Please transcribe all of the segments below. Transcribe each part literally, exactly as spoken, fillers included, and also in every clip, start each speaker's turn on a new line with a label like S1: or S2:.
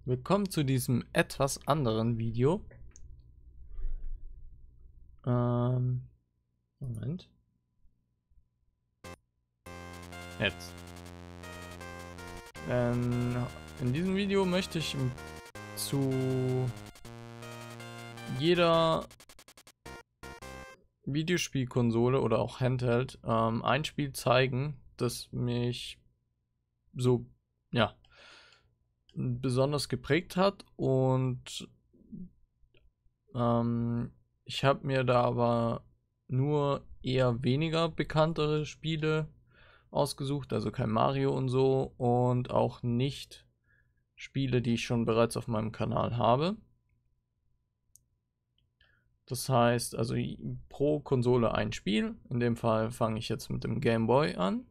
S1: Willkommen zu diesem etwas anderen Video. Ähm, Moment. Jetzt. Ähm, in diesem Video möchte ich zu jeder Videospielkonsole oder auch Handheld ähm, ein Spiel zeigen, das mich so, ja, besonders geprägt hat, und ähm, ich habe mir da aber nur eher weniger bekanntere Spiele ausgesucht, also kein Mario und so, und auch nicht Spiele, die ich schon bereits auf meinem Kanal habe. Das heißt, also pro Konsole ein Spiel. In dem Fall fange ich jetzt mit dem Game Boy an.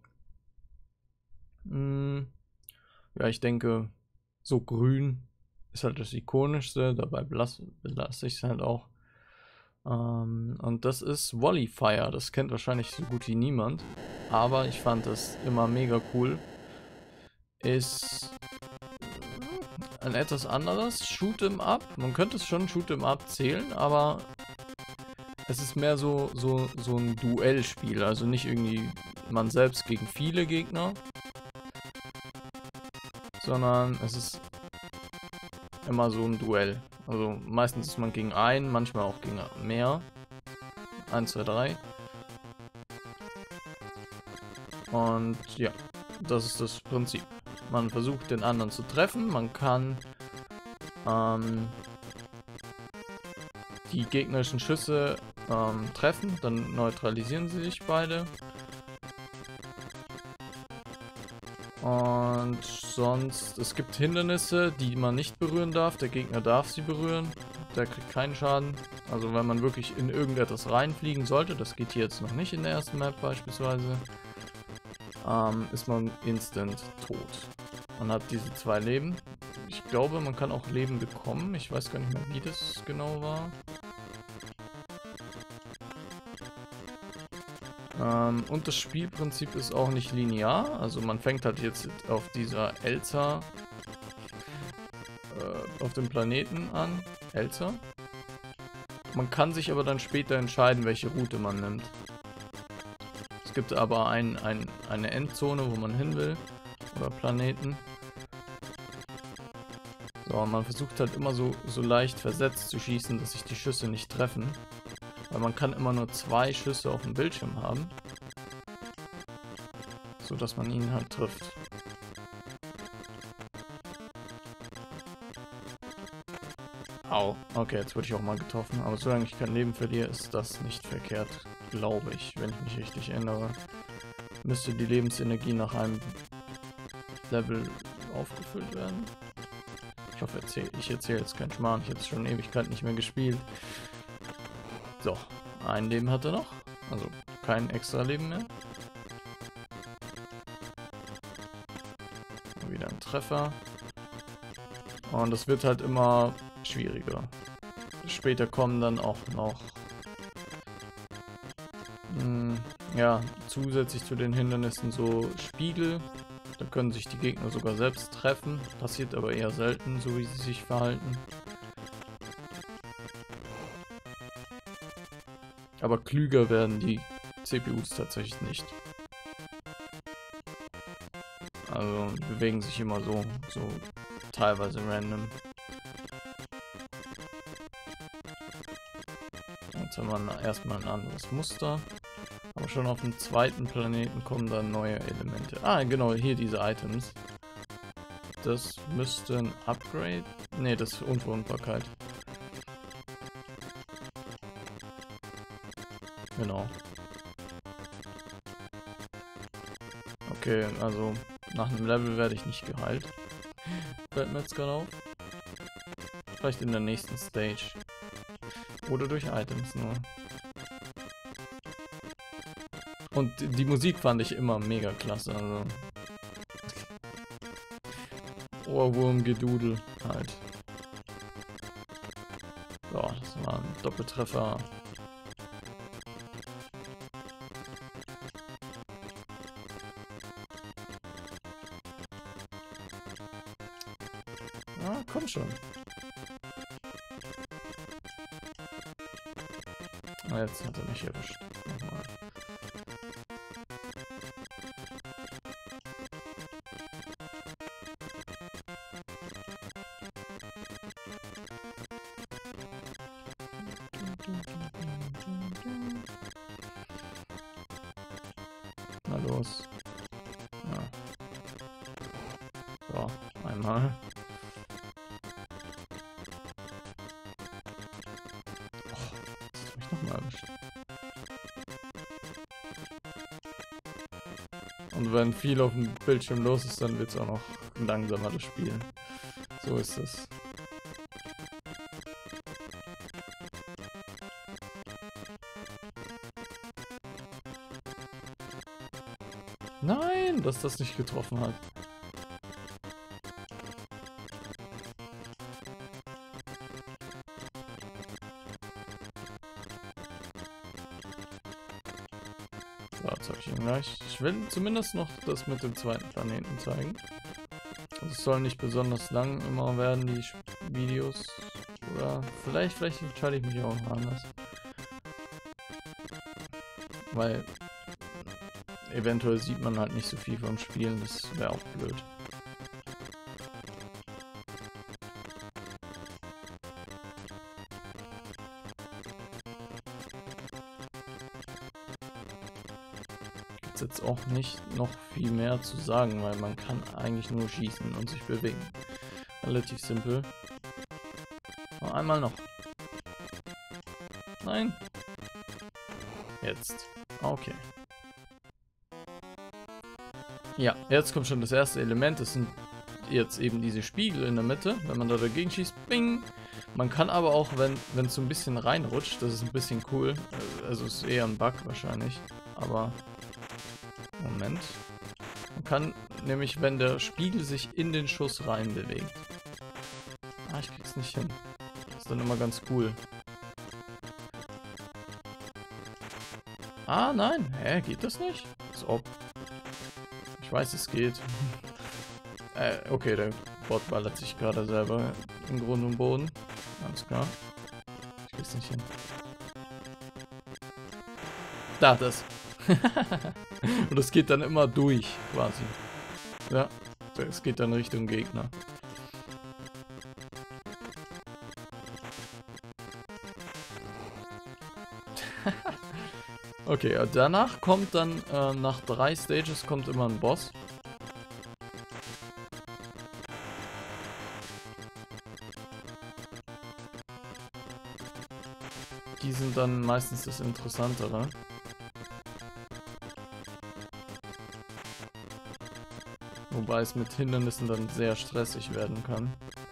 S1: Hm, ja, ich denke, so grün ist halt das ikonischste, dabei belasse ich es halt auch. Ähm, und das ist Valleyfire, das kennt wahrscheinlich so gut wie niemand, aber ich fand das immer mega cool. Ist ein etwas anderes Shoot'em Up, man könnte es schon Shoot'em Up zählen, aber es ist mehr so, so, so ein Duellspiel, also nicht irgendwie man selbst gegen viele Gegner, sondern es ist immer so ein Duell. Also meistens ist man gegen einen, manchmal auch gegen mehr. eins, zwei, drei. Und ja, das ist das Prinzip. Man versucht den anderen zu treffen, man kann ähm, die gegnerischen Schüsse ähm, treffen, dann neutralisieren sie sich beide. Und sonst, es gibt Hindernisse, die man nicht berühren darf. Der Gegner darf sie berühren. Der kriegt keinen Schaden. Also wenn man wirklich in irgendetwas reinfliegen sollte, das geht hier jetzt noch nicht in der ersten Map beispielsweise, ähm, ist man instant tot. Man hat diese zwei Leben. Ich glaube, man kann auch Leben bekommen. Ich weiß gar nicht mehr, wie das genau war. Ähm, und das Spielprinzip ist auch nicht linear, also man fängt halt jetzt auf dieser Elsa, äh, auf dem Planeten an, Elsa. Man kann sich aber dann später entscheiden, welche Route man nimmt. Es gibt aber ein, ein, eine Endzone, wo man hin will, oder Planeten. So, man versucht halt immer so, so leicht versetzt zu schießen, dass sich die Schüsse nicht treffen. Weil man kann immer nur zwei Schüsse auf dem Bildschirm haben, so dass man ihn halt trifft. Au, okay, jetzt wurde ich auch mal getroffen, aber solange ich kein Leben verliere, ist das nicht verkehrt, glaube ich, wenn ich mich richtig erinnere. Müsste die Lebensenergie nach einem Level aufgefüllt werden. Ich hoffe, ich erzähle jetzt keinen Schmarrn, ich habe es schon Ewigkeit nicht mehr gespielt. So, ein Leben hat er noch, also kein extra Leben mehr. Wieder ein Treffer. Und es wird halt immer schwieriger. Später kommen dann auch noch mh, ja, zusätzlich zu den Hindernissen so Spiegel. Da können sich die Gegner sogar selbst treffen. Passiert aber eher selten, so wie sie sich verhalten. Aber klüger werden die C P Us tatsächlich nicht. Also bewegen sich immer so, so teilweise random. Jetzt haben wir erstmal ein anderes Muster. Aber schon auf dem zweiten Planeten kommen dann neue Elemente. Ah, genau, hier diese Items. Das müsste ein Upgrade. Ne, das ist Unverwundbarkeit. Genau. Okay, also nach einem Level werde ich nicht geheilt. Fällt mir jetzt gerade auf. Vielleicht in der nächsten Stage. Oder durch Items nur. Und die Musik fand ich immer mega klasse, also. Ohrwurmgedudel halt. So, das war ein Doppeltreffer. Ah, komm schon. Ah, jetzt hat er mich erwischt. Nochmal. Na los. Ja. So, einmal. Oh, jetzt hat mich nochmal erwischt. Und wenn viel auf dem Bildschirm los ist, dann wird es auch noch langsamer, das Spiel. So ist es. Nein, dass das nicht getroffen hat. So, jetzt habe ich ihn gleich. Ich will zumindest noch das mit dem zweiten Planeten zeigen. Also es soll nicht besonders lang immer werden, die Videos. Oder vielleicht, vielleicht entscheide ich mich auch anders. Weil eventuell sieht man halt nicht so viel vom Spielen, das wäre auch blöd. Gibt's jetzt auch nicht noch viel mehr zu sagen, weil man kann eigentlich nur schießen und sich bewegen. Relativ simpel. Noch einmal noch. Nein. Jetzt. Okay. Ja, jetzt kommt schon das erste Element. Das sind jetzt eben diese Spiegel in der Mitte. Wenn man da dagegen schießt, bing. Man kann aber auch, wenn wenn es so ein bisschen reinrutscht, das ist ein bisschen cool. Also ist eher ein Bug wahrscheinlich. Aber Moment. Man kann nämlich, wenn der Spiegel sich in den Schuss rein bewegt. Ah, ich krieg's nicht hin. Das ist dann immer ganz cool. Ah, nein. Hä, geht das nicht? Als ob. Ich weiß, es geht. äh, okay, der Bot ballert sich gerade selber im Grund und Boden. Alles klar. Ich krieg's nicht hin. Da, das. Und es geht dann immer durch, quasi. Ja, es geht dann Richtung Gegner. Okay, danach kommt dann, äh, nach drei Stages kommt immer ein Boss. Die sind dann meistens das Interessantere. Wobei es mit Hindernissen dann sehr stressig werden kann.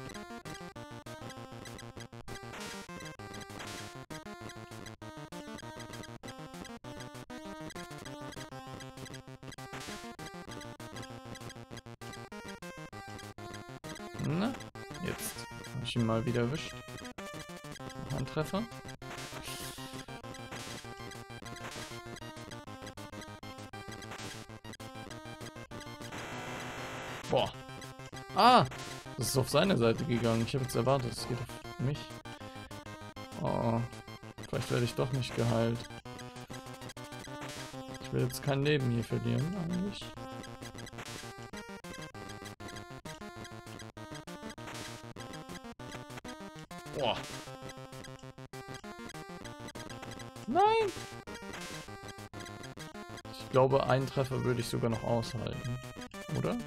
S1: Na, jetzt habe ich ihn mal wieder erwischt. Noch ein Treffer. Boah. Ah! Das ist auf seine Seite gegangen. Ich habe jetzt erwartet, es geht auf mich. Oh. Vielleicht werde ich doch nicht geheilt. Ich will jetzt kein Leben hier verlieren, eigentlich. Boah. Nein! Ich glaube, einen Treffer würde ich sogar noch aushalten. Oder?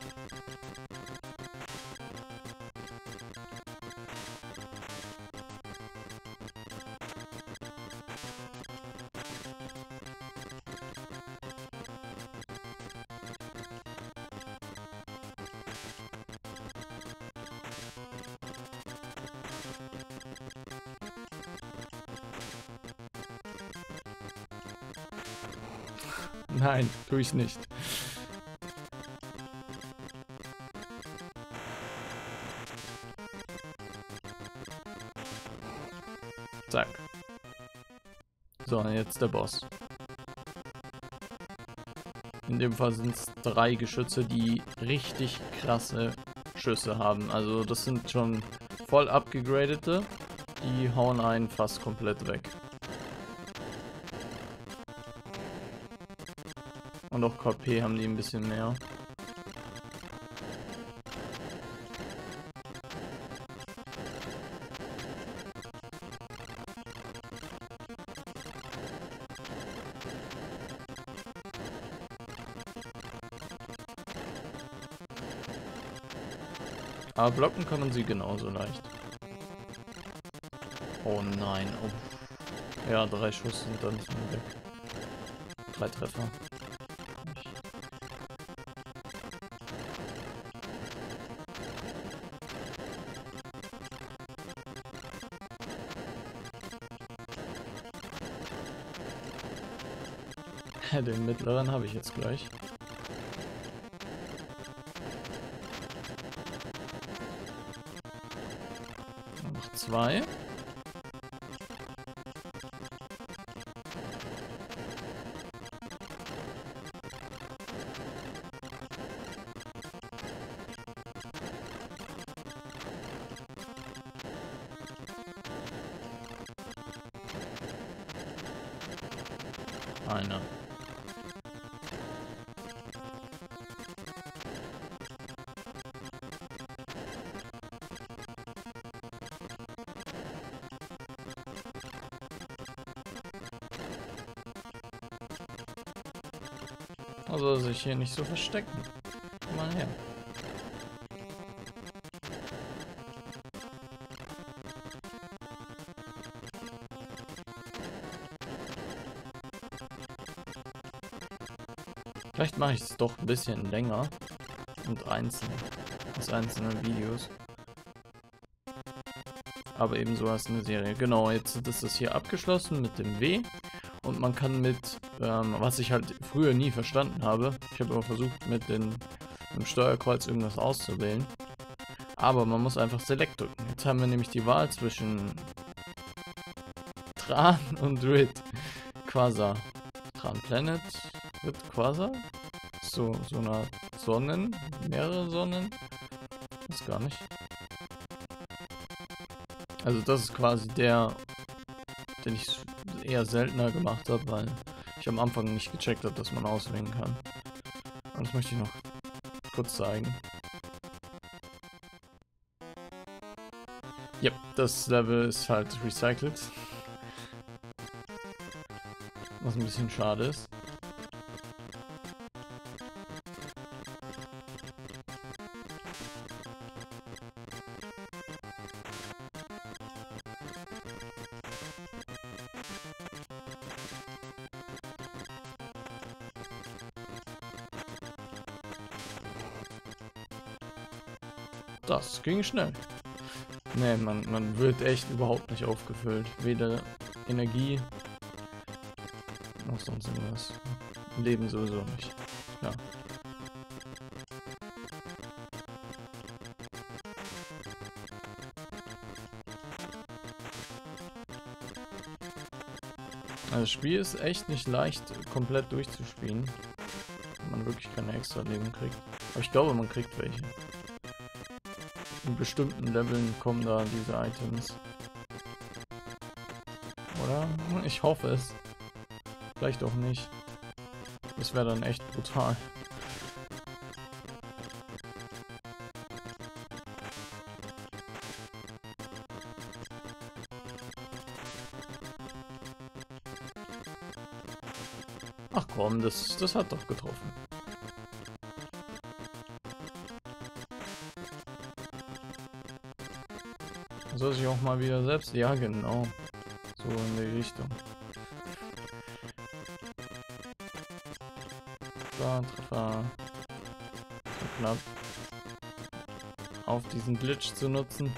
S1: Nein, tue ich nicht. Zack. So, und jetzt der Boss. In dem Fall sind es drei Geschütze, die richtig krasse Schüsse haben. Also das sind schon voll abgegradete. Die hauen einen fast komplett weg. Und auch K P haben die ein bisschen mehr. Aber blocken kann man sie genauso leicht. Oh nein. Oh. Ja, drei Schuss und dann ist man weg. Drei Treffer. Den mittleren habe ich jetzt gleich. Noch zwei. Einer. Also sich hier nicht so verstecken. Komm mal her. Vielleicht mache ich es doch ein bisschen länger und einzeln, aus einzelnen Videos. Aber ebenso als eine Serie. Genau, jetzt ist das hier abgeschlossen mit dem W. Und man kann mit, ähm, was ich halt früher nie verstanden habe, ich habe immer versucht mit, den, mit dem Steuerkreuz irgendwas auszuwählen. Aber man muss einfach Select drücken. Jetzt haben wir nämlich die Wahl zwischen Tran und Rid. Quasar. Tran Planet, Rid Quasar. So, so eine Sonnen, mehrere Sonnen. Weiß gar nicht. Also das ist quasi der, den ich eher seltener gemacht habe, weil ich am Anfang nicht gecheckt habe, dass man auswählen kann. Und das möchte ich noch kurz zeigen. Ja, das Level ist halt recycelt. Was ein bisschen schade ist. Das ging schnell. Ne, man, man wird echt überhaupt nicht aufgefüllt. Weder Energie noch sonst irgendwas. Leben sowieso nicht. Ja. Also das Spiel ist echt nicht leicht komplett durchzuspielen. Wenn man wirklich keine extra Leben kriegt. Aber ich glaube, man kriegt welche. In bestimmten Leveln kommen da diese Items. Oder? Ich hoffe es. Vielleicht auch nicht. Das wäre dann echt brutal. Ach komm, das, das hat doch getroffen. Soll sich auch mal wieder selbst... Ja, genau. So in die Richtung. So, Treffer. So knapp. Auf diesen Glitch zu nutzen.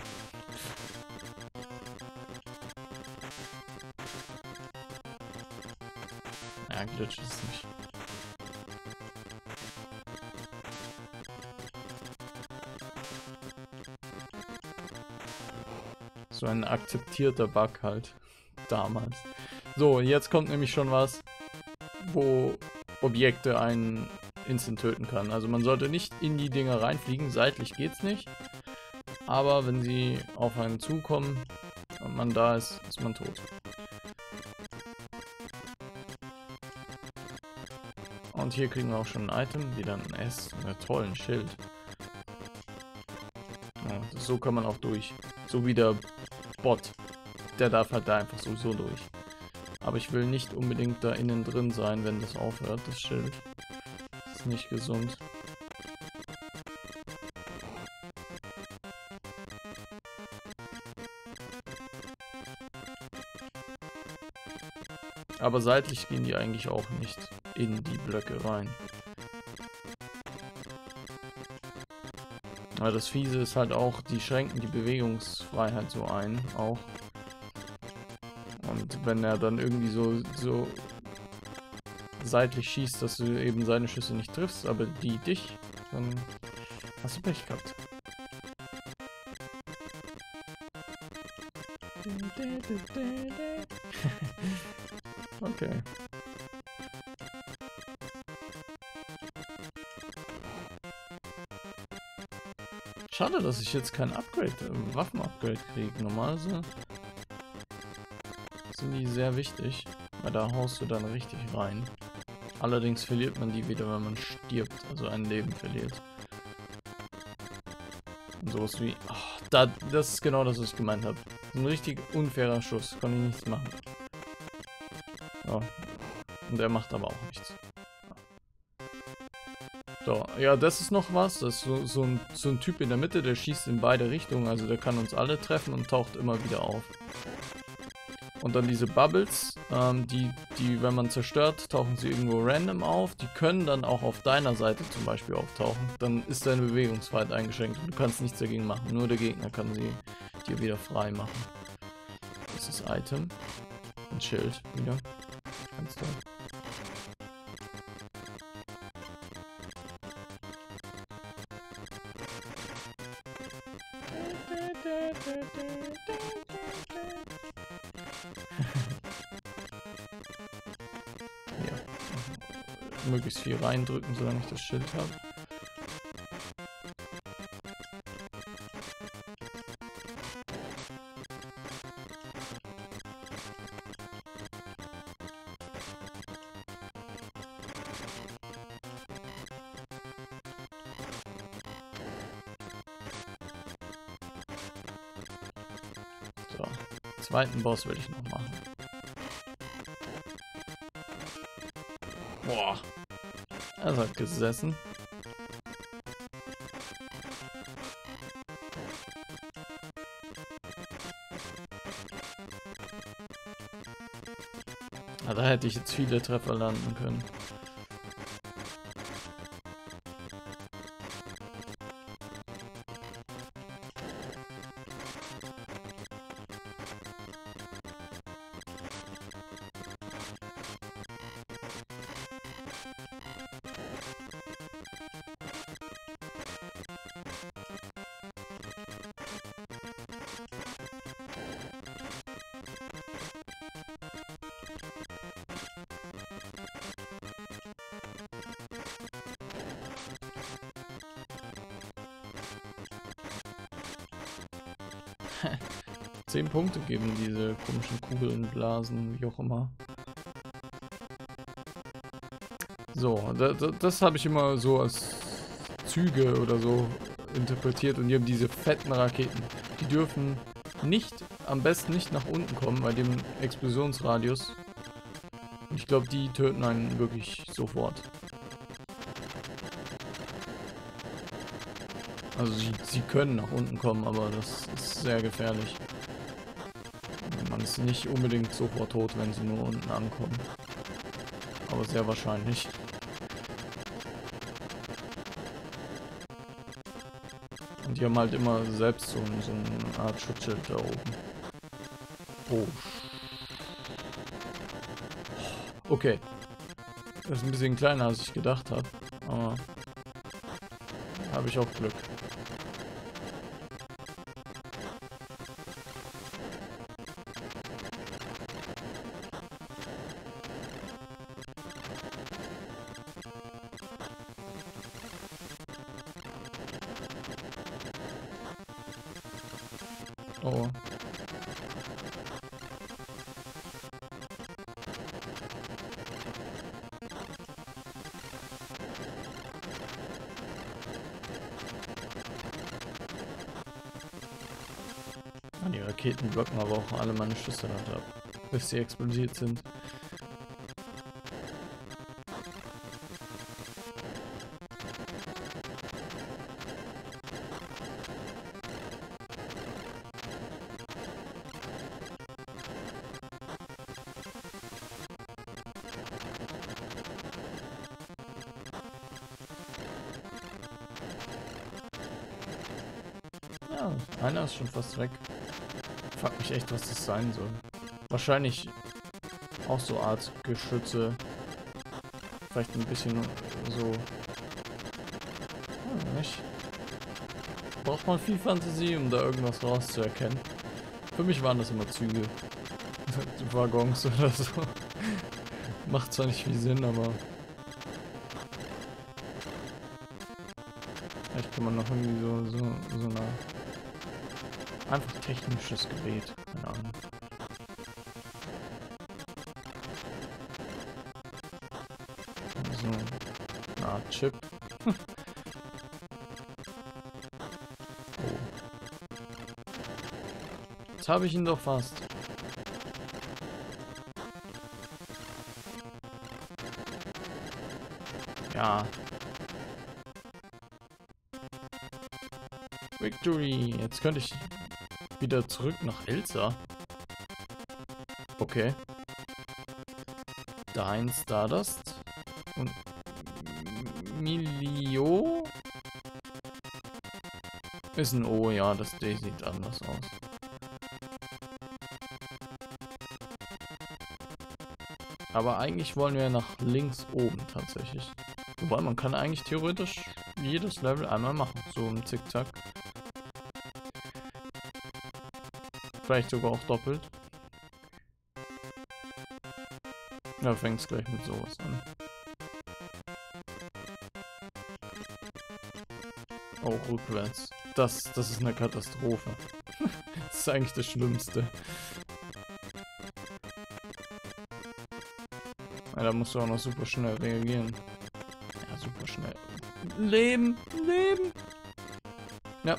S1: Ja, Glitch ist nicht. So ein akzeptierter Bug halt. Damals. So, jetzt kommt nämlich schon was, wo Objekte einen instant töten kann. Also man sollte nicht in die Dinger reinfliegen, seitlich geht's nicht. Aber wenn sie auf einen zukommen und man da ist, ist man tot. Und hier kriegen wir auch schon ein Item, wieder ein S, einen tollen Schild. Ja, so kann man auch durch. So wie der Bot. Der darf halt da einfach sowieso durch. Aber ich will nicht unbedingt da innen drin sein, wenn das aufhört, das Schild. Das ist nicht gesund. Aber seitlich gehen die eigentlich auch nicht in die Blöcke rein. Aber das Fiese ist halt auch, die schränken die Bewegungsfreiheit so ein, auch. Und wenn er dann irgendwie so, so seitlich schießt, dass du eben seine Schüsse nicht triffst, aber die dich, dann hast du Pech gehabt. Okay. Schade, dass ich jetzt kein Upgrade, äh, Waffen-Upgrade kriege. Normalerweise sind die sehr wichtig, weil da haust du dann richtig rein. Allerdings verliert man die wieder, wenn man stirbt, also ein Leben verliert. Und sowas wie, ach, da, das ist genau das, was ich gemeint habe. Ein richtig unfairer Schuss, konnte ich nichts machen. Ja. Und er macht aber auch nichts. So, ja, das ist noch was. Das ist so, so, ein, so ein Typ in der Mitte, der schießt in beide Richtungen. Also der kann uns alle treffen und taucht immer wieder auf. Und dann diese Bubbles, ähm, die, die, wenn man zerstört, tauchen sie irgendwo random auf. Die können dann auch auf deiner Seite zum Beispiel auftauchen. Dann ist deine Bewegungsfreiheit eingeschränkt und du kannst nichts dagegen machen. Nur der Gegner kann sie dir wieder frei machen. Das ist Item. Ein Schild wieder. Ganz toll. Ja. Möglichst viel reindrücken, solange ich das Schild habe. So, zweiten Boss will ich noch machen. Boah, das hat gesessen. Ah, da hätte ich jetzt viele Treffer landen können. Zehn Punkte geben diese komischen Kugeln, Blasen, wie auch immer. So, das, das habe ich immer so als Züge oder so interpretiert und die haben diese fetten Raketen. Die dürfen nicht, am besten nicht nach unten kommen bei dem Explosionsradius. Ich glaube, die töten einen wirklich sofort. Also sie, sie können nach unten kommen, aber das ist sehr gefährlich. Man ist nicht unbedingt sofort tot, wenn sie nur unten ankommen. Aber sehr wahrscheinlich. Und die haben halt immer selbst so, so eine Art Schutzschild da oben. Oh. Okay. Das ist ein bisschen kleiner, als ich gedacht habe. Aber habe ich auch Glück. Oh. Die Raketen blocken aber auch alle meine Schüsse ab, bis sie explodiert sind. Ja, einer ist schon fast weg. Frag mich echt, was das sein soll. Wahrscheinlich auch so Art Geschütze. Vielleicht ein bisschen so. Ja, nicht. Braucht man viel Fantasie, um da irgendwas rauszuerkennen. Für mich waren das immer Züge. Waggons oder so. Macht zwar nicht viel Sinn, aber. Vielleicht kann man noch irgendwie so, so, so eine. Einfach technisches Gerät. Keine Ahnung. So. Na, Chip. Oh. Jetzt habe ich ihn doch fast. Ja. Victory. Jetzt könnte ich wieder zurück nach Elsa. Okay. Da ein Stardust. Und Milio ist ein O, ja, das D sieht anders aus. Aber eigentlich wollen wir nach links oben tatsächlich. Wobei man kann eigentlich theoretisch jedes Level einmal machen, so im Zickzack. Vielleicht sogar auch doppelt. Ja, fängt es gleich mit sowas an. Oh, rückwärts. Das, das ist eine Katastrophe. Das ist eigentlich das Schlimmste. Ja, da musst du auch noch super schnell reagieren. Ja, super schnell. Leben, Leben. Ja.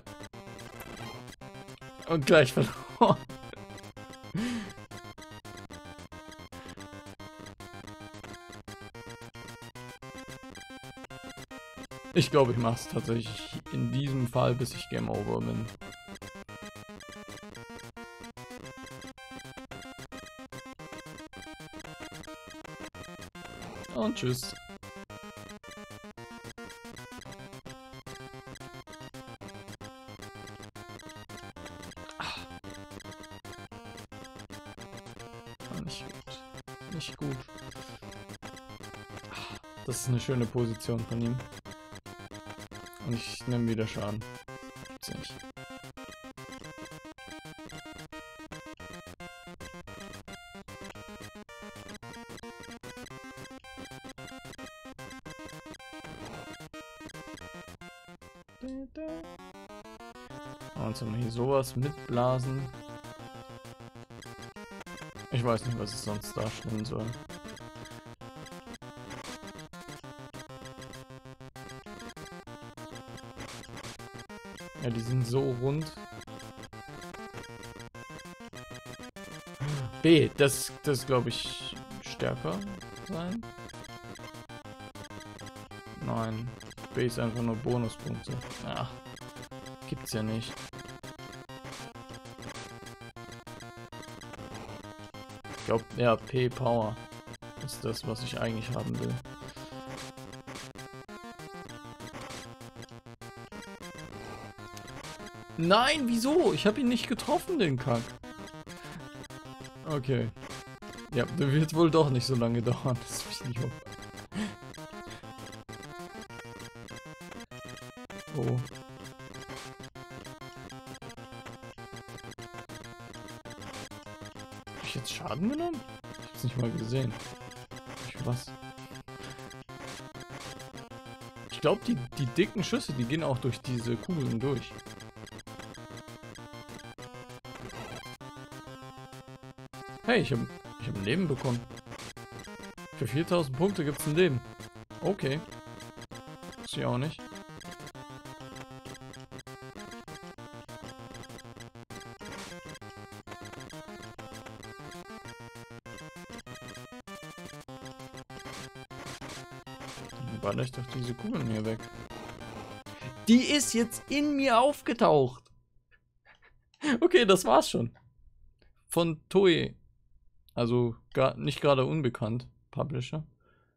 S1: Und gleich verloren. Ich glaube, ich mache es tatsächlich in diesem Fall, bis ich Game Over bin. Und tschüss. Nicht gut. Nicht gut. Das ist eine schöne Position von ihm. Und ich nehme wieder Schaden. Gibt's nicht. Und jetzt haben wir hier sowas mitblasen. Ich weiß nicht, was es sonst darstellen soll. Ja, die sind so rund. B, das, das glaube ich stärker sein. Nein, B ist einfach nur Bonuspunkte. Ach, gibt's ja nicht. Ich glaube, ja, P Power ist das, was ich eigentlich haben will. Nein, wieso? Ich habe ihn nicht getroffen, den Kack. Okay. Ja, der wird wohl doch nicht so lange dauern, das Video. Oh. Hab ich jetzt Schaden genommen? Ich hab's nicht mal gesehen. Ich was? Ich glaube, die, die dicken Schüsse, die gehen auch durch diese Kugeln durch. Hey, ich habe ich hab ein Leben bekommen. Für viertausend Punkte gibt es ein Leben. Okay. Ist ja auch nicht. Baller ich doch diese Kugeln hier weg. Die ist jetzt in mir aufgetaucht. Okay, das war's schon. Von Toei. Also gar, nicht gerade unbekannt. Publisher.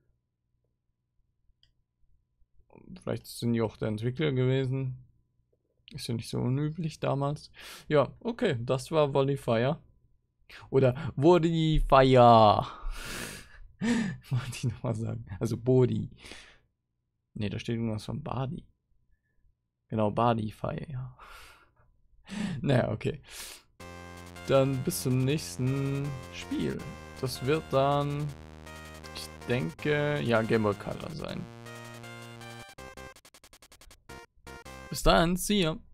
S1: Vielleicht sind die auch der Entwickler gewesen. Ist ja nicht so unüblich damals. Ja, okay, das war Volifire. Oder Volifire. Wollte ich nochmal sagen. Also Body. Ne, da steht irgendwas von Badi. Genau, Badify, ja. Naja, okay. Dann bis zum nächsten Spiel. Das wird dann, ich denke, ja, Game Boy Color sein. Bis dann, see ya.